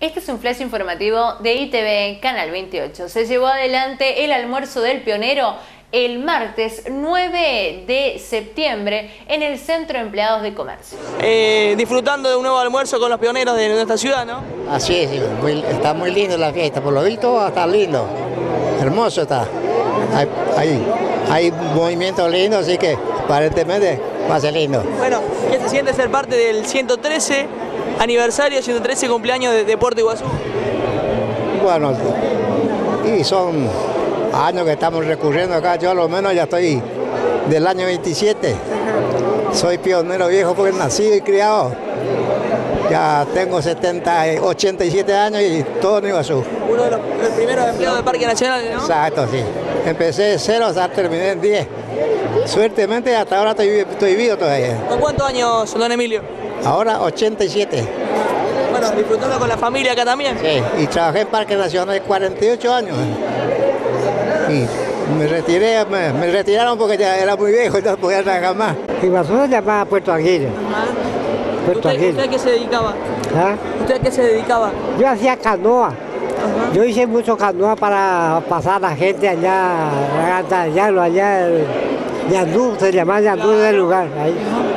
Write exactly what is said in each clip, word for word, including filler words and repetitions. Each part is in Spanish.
Este es un flash informativo de I T V Canal veintiocho. Se llevó adelante el almuerzo del pionero el martes nueve de septiembre en el Centro de Empleados de Comercio. Eh, disfrutando de un nuevo almuerzo con los pioneros de nuestra ciudad, ¿no? Así es, muy, está muy lindo la fiesta, por lo visto va a estar lindo, hermoso está. Hay, hay, hay movimiento lindo, así que aparentemente va a ser lindo. Bueno, ¿qué se siente ser parte del ciento trece aniversario, ciento trece cumpleaños de, de Puerto Iguazú? Bueno, y son años que estamos recurriendo acá, yo a lo menos ya estoy del año veintisiete, soy pionero viejo porque nacido y criado, ya tengo setenta, ochenta y siete años y todo en Iguazú. Uno de los, los primeros empleados del Parque Nacional, ¿no? Exacto, sí, empecé de cero hasta terminé en diez, suertemente hasta ahora estoy, estoy vivo todavía. ¿Con cuántos años, don Emilio? Ahora ochenta y siete. Bueno, disfrutando con la familia acá también. Sí, y trabajé en Parque Nacional cuarenta y ocho años. Y me retiré, me, me retiraron porque ya era muy viejo y no podía trabajar más. Iguazú se llamaba Puerto Aguirre. Puerto ¿Usted, Aguirre. ¿Usted a qué se dedicaba? ¿Ah? ¿Usted a qué se dedicaba? Yo hacía canoa. Ajá. Yo hice mucho canoa para pasar a la gente allá, allá, allá, Yandú, se llamaba Yandú del lugar. Ahí.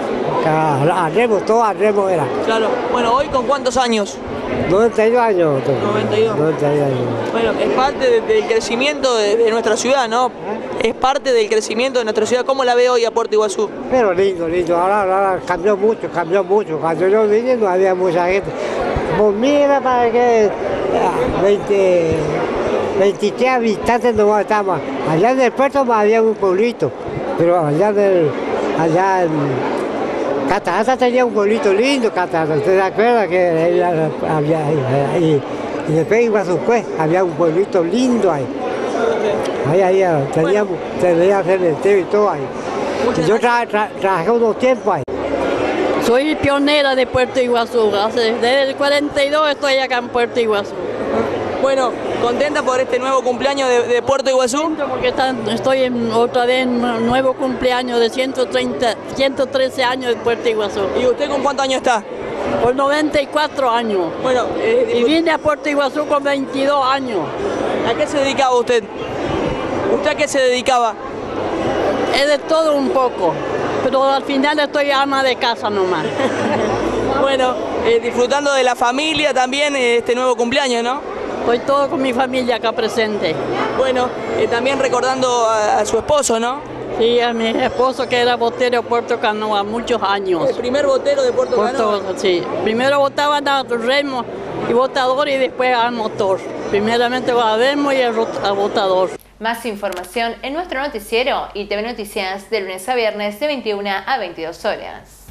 A remo, todo a remo era. Claro. Bueno, ¿hoy con cuántos años? noventa y dos años. noventa y dos. noventa y dos años. Bueno, es parte de, del crecimiento de, de nuestra ciudad, ¿no? Es parte del crecimiento de nuestra ciudad. ¿Cómo la ve hoy a Puerto Iguazú? Pero lindo, lindo. Ahora, ahora cambió mucho, cambió mucho. Cuando yo vine no había mucha gente. Pues mira, para que veinte, veintitrés habitantes no estamos. Allá en el puerto había un pueblito, pero allá en el, allá en Catarata tenía un pueblito lindo, Catarata. ¿Usted se acuerda que había ahí? Y después en Iguazú había un pueblito lindo ahí. Ahí, ahí, teníamos, tenía cementerio y todo ahí. Y yo tra, tra, trabajé unos tiempos ahí. Soy pionera de Puerto Iguazú, desde el cuarenta y dos estoy acá en Puerto Iguazú. Bueno, ¿contenta por este nuevo cumpleaños de, de Puerto Iguazú? Porque están, estoy en, otra vez en un nuevo cumpleaños de ciento treinta, ciento trece años de Puerto Iguazú. ¿Y usted con cuántos años está? Por noventa y cuatro años. Bueno, eh, y vine a Puerto Iguazú con veintidós años. ¿A qué se dedicaba usted? ¿Usted a qué se dedicaba? Es de todo un poco, pero al final estoy ama de casa nomás. Bueno, eh, disfrutando de la familia también eh, este nuevo cumpleaños, ¿no? Estoy todo con mi familia acá presente. Bueno, eh, también recordando a, a su esposo, ¿no? Sí, a mi esposo que era botero de Puerto Canoa, muchos años. El primer botero de Puerto, Puerto Canoa. Sí, primero botaban a remo y botador y después al motor. Primeramente a remo y a botador. Más información en nuestro noticiero I T V Noticias de lunes a viernes de veintiuna a veintidós horas.